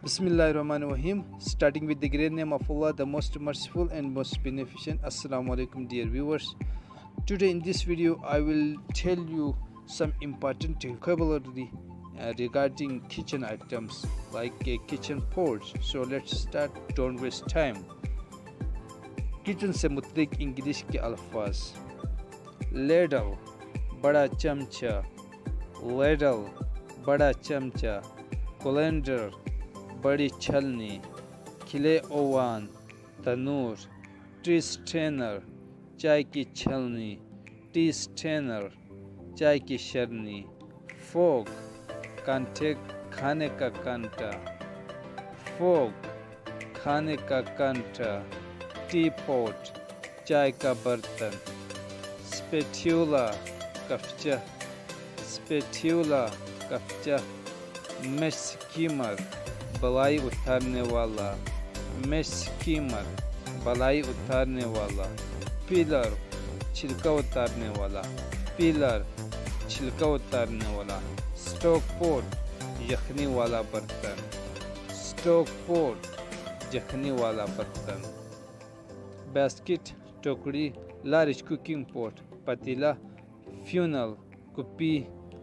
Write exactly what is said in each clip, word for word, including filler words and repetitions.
Bismillahirrahmanirrahim. Starting with the great name of Allah, the most merciful and most beneficent. Assalamu alaikum, dear viewers. Today in this video, I will tell you some important vocabulary uh, regarding kitchen items like a kitchen pot. So let's start. Don't waste time. Kitchen سے متعلق English کے الفاظ: لیڈل بڑا چمچہ، لیڈل بڑا چمچہ، کولینڈر بڑی چھلنی، کھلے oven تنور، T Steiner چائے کی چھلنی، ٹی سٹینر چائے کی شرنی، فوک کانٹے کھانے کا کانٹا، فوک کھانے کا کانٹا، ٹی پوٹ چائے کا برتن، اسپیٹیولا کفچہ، اسپیٹیولا کفچہ، میش سکیمر بلائی اتارنے والا، میش سکیمر بلائی اتارنے والا، پیلر چھلکا اتارنے والا، پیلر چھلکا اتارنے والا، اسٹوک پوٹ یخنی والا برتن، اسٹوک پوٹ یخنی والا برتن، باسکٹ ٹوکری، لارج کوکنگ پوٹ پتیلا، فیونل کپی،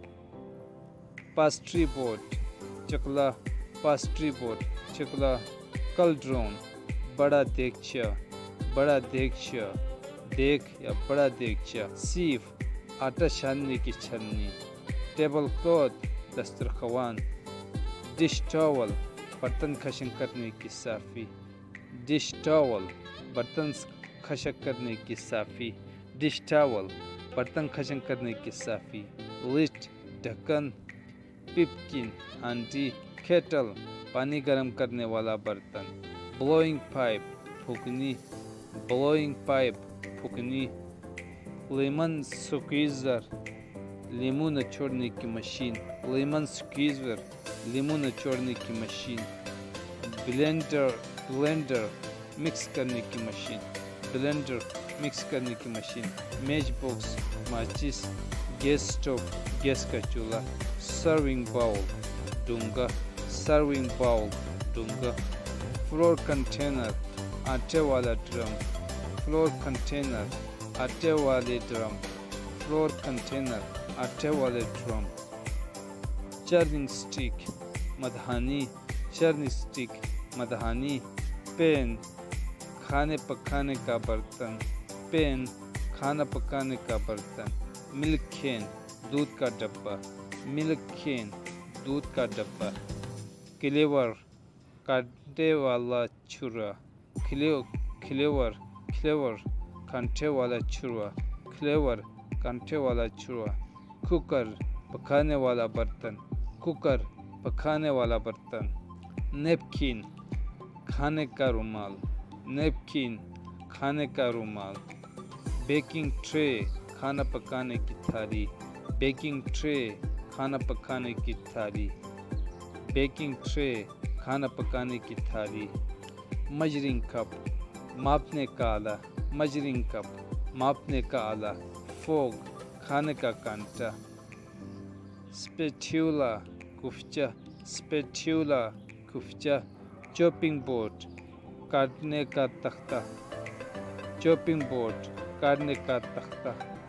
پاسٹری پوٹ چکلا، پاسٹری پوٹ چکلا، کلڈرون بڑا دیگچہ، بڑا دیگچہ، دیگ یا بڑا دیگچہ، سیف آٹا چھاننے کی چھلنی، ٹیبل کلاتھ دسترخوان، ڈش ٹاول برتن خشن کرنے کی صافی، ڈش ٹاول برتن خشک کرنے کی صافی، ڈش ٹاول برتن خشن کرنے کی صافی، لٹ ڈھکن، پپکن ہانڈی، کیٹل پانی گرم کرنے والا برتن، بلوئنگ پائپ پھونکنی، بلوئنگ پائپ پھونکنی، لیمن سکویزر لیمو نچوڑنے کی مشین، لیمن سکویزر لیمو نچوڑنے کی مشین، بلینڈر بلینڈر مکس کرنے کی مشین، بلینڈر مکس کرنے کی مشین، میچ باکس ماچس، گیس اسٹوو گیس کا چولہا، سرونگ باؤل ڈونگا، سرونگ باؤل ڈونگا، فلور کنٹینر آٹے والا ڈرم، فلور کنٹینر آٹے والے ڈرم، فلور کنٹینر آٹے والے ڈرم، چرننگ سٹک مدھانی، چرننگ سٹک مدھانی، پین کھانے پکانے کا برتن، پین کھانا پکانے کا برتن، ملک کین دودھ کا ڈبہ، ملک کین دودھ کا ڈبہ، کلیور کانٹے والا چھرا، کلیور کلیور کانٹے والا چھرا، کلیور کانٹے والا چھرا، کوکر پکانے والا برتن، کوکر پکانے والا برتن، نیپکن کھانے کا رومال، نیپکن کھانے کا رومال، بیکنگ ٹرے کھانا پکانے کی تھالی، بیکنگ ٹرے کھانا پکانے کی تھالی، بیکنگ ٹرے کھانا پکانے کی تھالی، میجرنگ کپ ماپنے کا آلہ، میجرنگ کپ ماپنے کا آلہ، فوگ کھانے کا کانٹا، اسپیٹیولا کفچہ، اسپیٹیولا کفچہ، چوپنگ بورڈ کاٹنے کا تختہ، چوپنگ بورڈ کاٹنے کا تختہ،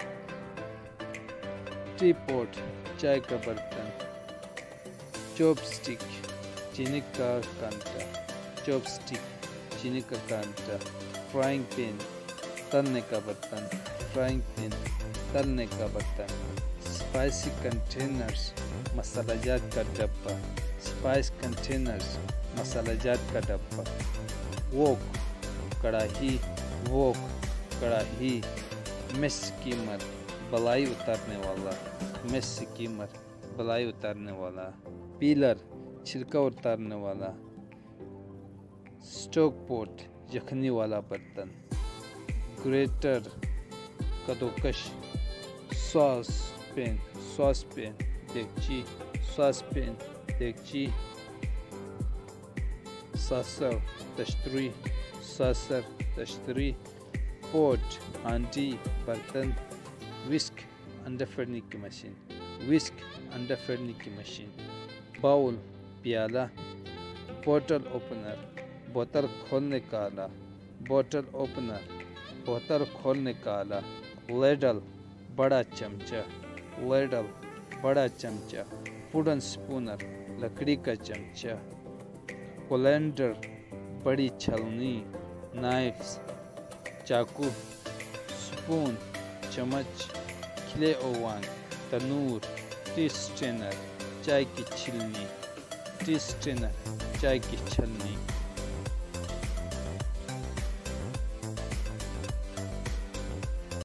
ٹی پوٹ چائے کا برتن، چوپ سٹک چینی کا کانٹا، چوپ سٹک چینی کا کانٹا، فرائنگ پین تلنے کا برتن، فرائنگ پین تلنے کا برتن، اسپائسی کنٹینرز مسالہ جات کا ڈبہ، اسپائس کنٹینرز مسالہ جات کا ڈبہ، ووک کڑاہی، ووک کڑاہی، میش سکیمر بلائی اتارنے والا، میش سکیمر بلائی اتارنے والا، پیلر چھلکا اتارنے والا، اسٹوک پوٹ یخنی والا برتن، گریٹر کدوکش، ساس پین ساس پین دیگچی، ساس پین دیگچی، ساسر تشتری، ساسر تشتری، پوٹ ہانڈی برتن، وسک انڈا پھیرنے کی مشین، وسک انڈا پھیرنے کی مشین، باؤل پیالہ، بوٹل اوپنر بوتل کھولنے کالا بوٹل اوپنر بوتل کھولنے کالا لیڈل بڑا چمچہ لیڈل بڑا چمچہ ووڈن سپونر لکڑی کا چمچہ کولینڈر بڑی چھلنی نائفس چاقو سپون چمچ کھلے اوون تنور ٹی اسٹینر چائے کی چھلنی ٹی اسٹینر چائے کی چھلنی